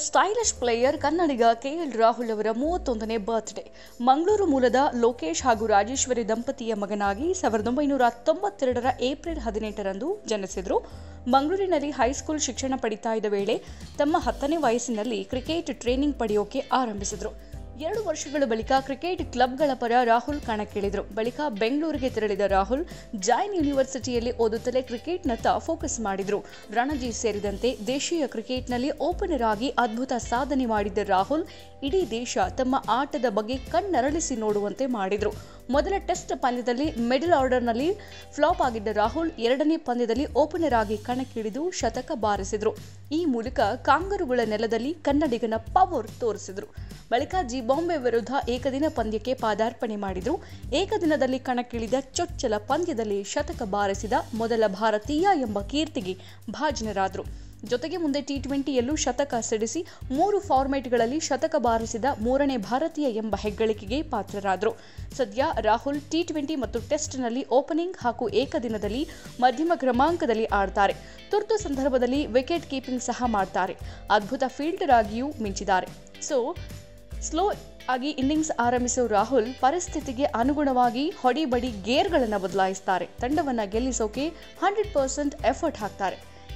Stylish player ಕನ್ನಡಿಗ KL Rahul ಅವರ 31ನೇ ಬರ್ತ್ಡೇ. ಮಂಗಳೂರು ಮೂಲದ ಲೋಕೇಶ್ ಹಾಗೂ ರಾಜೇಶ್ವರಿ ದಂಪತಿಯ ಮಗನಾಗಿ 1992ರ ಏಪ್ರಿಲ್ 18ರಂದು ಜನಿಸಿದರು. ಮಂಗಳೂರಿನಲ್ಲಿ ಹೈಸ್ಕೂಲ್ ಶಿಕ್ಷಣ ಪಡಿತಾ ಇದ್ದ ವೇಳೆ ತಮ್ಮ 10ನೇ ವಯಸ್ಸಿನಲ್ಲಿ ಕ್ರಿಕೆಟ್ ಟ್ರೈನಿಂಗ್ ಪಡೆಯೋಕೆ ಆರಂಭಿಸಿದರು. 2 ವರ್ಷಗಳ ಬಳಿಕ ಕ್ರಿಕೆಟ್ ಕ್ಲಬ್ಗಳ ಪರ ರಾಹುಲ್ ಕಣಕ್ಕಿಳಿದರು. ಬಳಿಕ ಬೆಂಗಳೂರಿಗೆ ತೆರಳಿದ ರಾಹುಲ್ ಜೈನ್ ಯೂನಿವರ್ಸಿಟಿಯಲ್ಲಿ ಓದುತ್ತಲೇ ಕ್ರಿಕೆಟ್ನತ್ತ ಫೋಕಸ್ ಮಾಡಿದರು. ರಣಜಿ ಸೇರಿದಂತೆ ದೇಶೀಯ ಕ್ರಿಕೆಟ್ನಲ್ಲಿ ಓಪನರ್ ಆಗಿ ಅದ್ಭುತ ಸಾಧನೆ ಮಾಡಿದ್ದ ರಾಹುಲ್ ಇಡೀ ದೇಶ ತಮ್ಮ ಆಟದ ಬಗ್ಗೆ ಕಣ್ಣರಳಿಸಿ ನೋಡುವಂತೆ ಮಾಡಿದರು. ಮೊದಲ ಟೆಸ್ಟ್ ಪಂದ್ಯದಲ್ಲಿ ಮಿಡಲ್ ಆರ್ಡರ್ನಲ್ಲಿ ಫ್ಲಾಪ್ ಆಗಿದ್ದ ರಾಹುಲ್ 2ನೇ ಪಂದ್ಯದಲ್ಲಿ ಓಪನರ್ ಆಗಿ ಕಣಕ್ಕಿಳಿದು ಶತಕ ಬಾರಿಸಿದರು. ಈ ಮೂಲಕ ಕಾಂಗರುಗಳ ನೆಲದಲ್ಲಿ ಕನ್ನಡಿಗನ ಪವರ್ ತೋರಿಸಿದರು. ಬಳಿಕ ಬಾಂಬೆ ವಿರುದ್ಧ ಏಕದಿನ ಪಂದ್ಯಕ್ಕೆ ಪಾದಾರ್ಪಣೆ ಮಾಡಿದರು. ಏಕದಿನದಲ್ಲಿ ಕಣಕ್ಕಿಳಿದ ಚೊಚ್ಚಲ ಪಂದ್ಯದಲ್ಲಿ ಶತಕ ಬಾರಿಸಿದ ಮೊದಲ ಭಾರತೀಯ ಎಂಬ ಕೀರ್ತಿಗೆ ಭಾಜನರಾದರು. ಜೊತೆಗೆ ಮುಂದೆ ಟಿ20ಯಲ್ಲೂ ಶತಕ ಸಿಡಿಸಿ 3 ಫಾರ್ಮ್ಯಾಟ್ಗಳಲ್ಲಿ ಶತಕ ಬಾರಿಸಿದ 3ನೇ ಭಾರತೀಯ ಎಂಬ ಹೆಗ್ಗಳಿಕೆಗೆ ಪಾತ್ರರಾದರು. ಸದ್ಯ ರಾಹುಲ್ ಟಿ20 ಮತ್ತು ಟೆಸ್ಟ್ನಲ್ಲಿ ಓಪನಿಂಗ್ ಹಾಗೂ ಏಕದಿನದಲ್ಲಿ ಮಧ್ಯಮ ಕ್ರಮಾಂಕದಲ್ಲಿ ಆಡ್ತಾರೆ. ತುರ್ತು ಸಂದರ್ಭದಲ್ಲಿ ವಿಕೆಟ್ ಕೀಪಿಂಗ್ ಸಹ ಮಾಡ್ತಾರೆ. ಅದ್ಭುತ ಫೀಲ್ಡರ್ ಆಗಿಯೂ ಮಿಂಚಿದ್ದಾರೆ. ಸ್ಲೋ ಆಗಿ ಇನ್ನಿಂಗ್ಸ್ ಆರಂಭಿಸುವ ರಾಹುಲ್ ಪರಿಸ್ಥಿತಿಗೆ ಅನುಗುಣವಾಗಿ ಹೊಡಿಬಡಿ ಗೇರ್ಗಳನ್ನು ಬದಲಾಯಿಸ್ತಾರೆ. ತಂಡವನ್ನು ಗೆಲ್ಲಿಸೋಕೆ 100% ಎಫರ್ಟ್ ಹಾಕ್ತಾರೆ.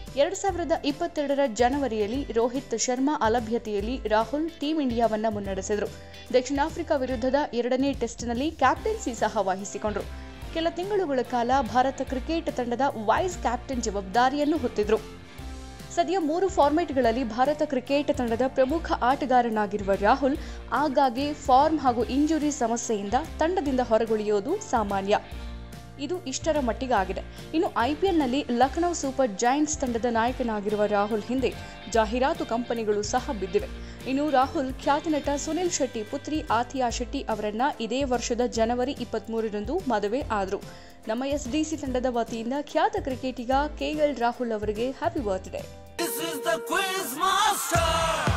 2022ರ ಜನವರಿಯಲ್ಲಿ ರೋಹಿತ್ ಶರ್ಮಾ ಅಲಭ್ಯತೆಯಲ್ಲಿ ರಾಹುಲ್ ಟೀಂ ಇಂಡಿಯಾವನ್ನು ಮುನ್ನಡೆಸಿದರು. ದಕ್ಷಿಣ ಆಫ್ರಿಕಾ ವಿರುದ್ಧದ 2ನೇ ಟೆಸ್ಟ್ನಲ್ಲಿ ಕ್ಯಾಪ್ಟನ್ಸಿ ಸಹ ವಹಿಸಿಕೊಂಡರು. ಕೆಲ ತಿಂಗಳುಗಳ ಕಾಲ ಭಾರತ ಕ್ರಿಕೆಟ್ ತಂಡದ ವೈಸ್ ಕ್ಯಾಪ್ಟನ್ ಜವಾಬ್ದಾರಿಯನ್ನು ಹೊತ್ತಿದ್ರು. ಸದ್ಯ 3 ಫಾರ್ಮ್ಯಾಟ್ಗಳಲ್ಲಿ ಭಾರತ ಕ್ರಿಕೆಟ್ ತಂಡದ ಪ್ರಮುಖ ಆಟಗಾರನಾಗಿರುವ ರಾಹುಲ್ ಆಗಾಗ್ಗೆ ಫಾರ್ಮ್ ಹಾಗೂ ಇಂಜುರಿ ಸಮಸ್ಯೆಯಿಂದ ತಂಡದಿಂದ ಹೊರಗುಳಿಯೋದು ಸಾಮಾನ್ಯ. ಇದು ಇಷ್ಟರ ಮಟ್ಟಿಗಾಗಿದೆ. ಇನ್ನು ಐಪಿಎಲ್ನಲ್ಲಿ ಲಖನೌ ಸೂಪರ್ ಜೈಂಟ್ಸ್ ತಂಡದ ನಾಯಕನಾಗಿರುವ ರಾಹುಲ್ ಹಿಂದೆ ಜಾಹೀರಾತು ಕಂಪನಿಗಳು ಸಹ ಬಿದ್ದಿವೆ. ಇನ್ನು ರಾಹುಲ್ ಖ್ಯಾತ ನಟ ಸುನಿಲ್ ಶೆಟ್ಟಿ ಪುತ್ರಿ ಆಥಿಯಾ ಶೆಟ್ಟಿ ಅವರನ್ನ ಇದೇ ವರ್ಷದ ಜನವರಿ 23ರಂದು ಮದುವೆ ಆದರು. ನಮ್ಮ ಎಸ್ಡಿಸಿ ತಂಡದ ವತಿಯಿಂದ ಖ್ಯಾತ ಕ್ರಿಕೆಟಿಗ ಕೆಎಲ್ ರಾಹುಲ್ ಅವರಿಗೆ happy birthday. This is the Quiz Master.